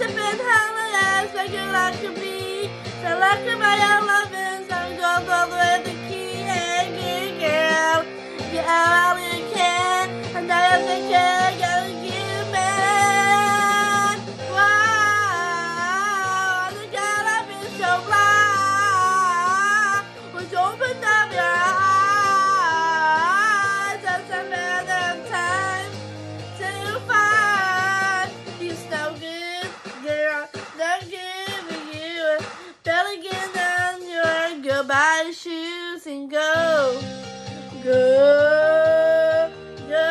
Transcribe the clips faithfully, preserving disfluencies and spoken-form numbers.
have been held as like you like to be. So luck to my young loving, some goes all the way to the key. Hey, good girl, get out all you can. And I have to care, gotta give man. Wow, the God I've been so blind. Would you open up your eyes? That's a matter of time to find he's no good, girl, no good for you. Better get on your goodbye shoes and go, go, go.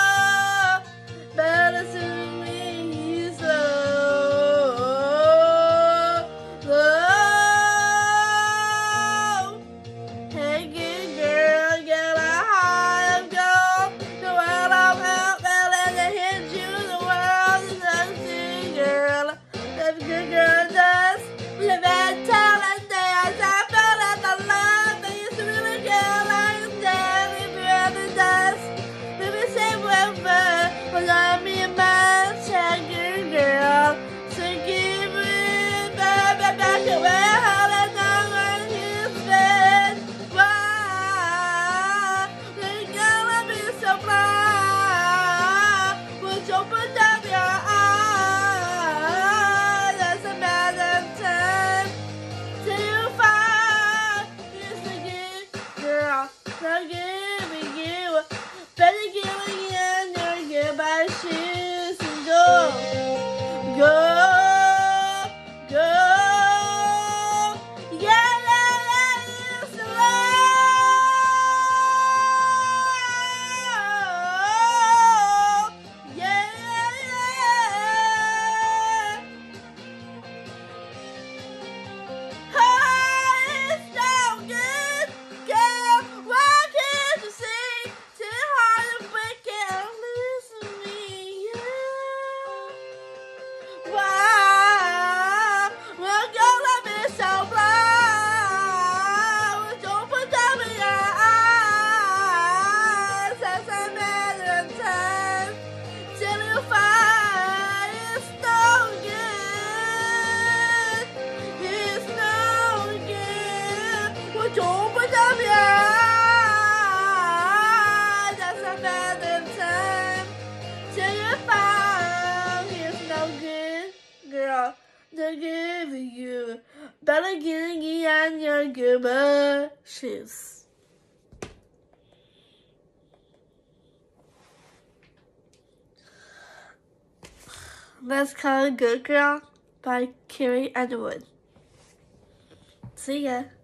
Better soon me slow, slow. Hey, good girl, get a heart of gold. The world of help, and let it hit you. The world is empty, girl. That good girl does. Live and tell and dance. I felt that the love that used to really get like a dead. If you ever does, maybe say whatever. But let me a man, check your girl. So give it back, back, back away. How that done when he's been. Why? They're gonna be so blind. Would you open up your eyes? That's a matter of time till you find it's a good girl, so good for you. Better get again your goodbye shoes and go, go, go. Yeah, yeah, yeah, it's love. Yeah, yeah, yeah. Oh, it's so good, girl. Why can't you see? Too hard to break it and listen to me, yeah. Why? We're gonna be so blind. We don't put them in your eyes. That's a matter of time till you find it's no good. It's no good. Would you open up your eyes? That's a matter of time till you find it's no good, girl. No good for you. Better get on your goodbye shoes. Let's Call a Good Girl by Carrie Underwood. See ya.